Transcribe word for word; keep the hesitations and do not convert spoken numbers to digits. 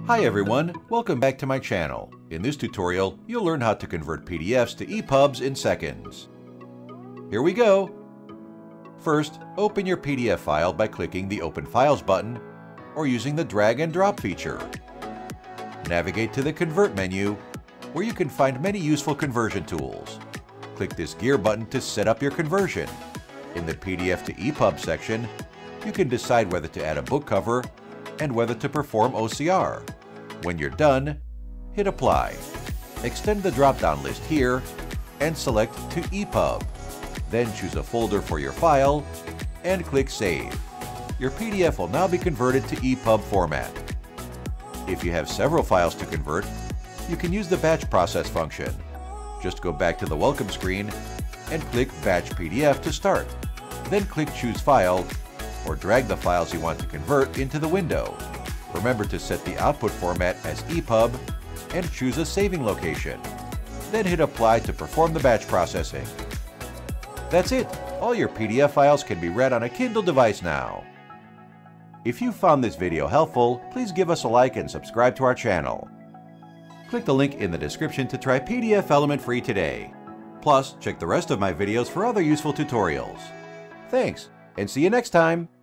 Hi everyone, welcome back to my channel. In this tutorial, you'll learn how to convert P D Fs to E P U Bs in seconds. Here we go! First, open your P D F file by clicking the Open Files button or using the drag and drop feature. Navigate to the Convert menu, where you can find many useful conversion tools. Click this gear button to set up your conversion. In the P D F to E P U B section, you can decide whether to add a book cover and whether to perform O C R. When you're done, hit Apply. Extend the drop-down list here and select to E P U B. Then choose a folder for your file and click Save. Your P D F will now be converted to E P U B format. If you have several files to convert, you can use the batch process function. Just go back to the welcome screen and click Batch P D F to start. Then click Choose File or drag the files you want to convert into the window. Remember to set the output format as E P U B and choose a saving location. Then hit Apply to perform the batch processing. That's it! All your P D F files can be read on a Kindle device now. If you found this video helpful, please give us a like and subscribe to our channel. Click the link in the description to try P D F Element free today. Plus, check the rest of my videos for other useful tutorials. Thanks, and see you next time!